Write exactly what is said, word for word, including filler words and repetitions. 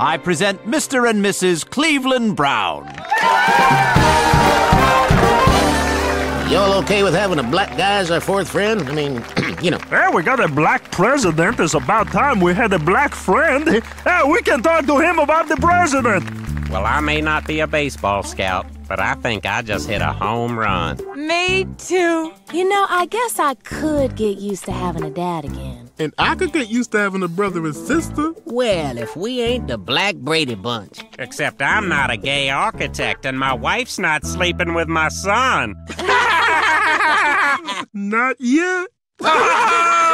I present Mister and Missus Cleveland Brown. Y'all okay with having a black guy as our fourth friend? I mean, you know. Yeah, we got a black president. It's about time we had a black friend. Yeah, we can talk to him about the president. Well, I may not be a baseball scout, but I think I just hit a home run. Me too. You know, I guess I could get used to having a dad again. And I could get used to having a brother and sister. Well, if we ain't the Black Brady Bunch. Except I'm not a gay architect, and my wife's not sleeping with my son. Not yet.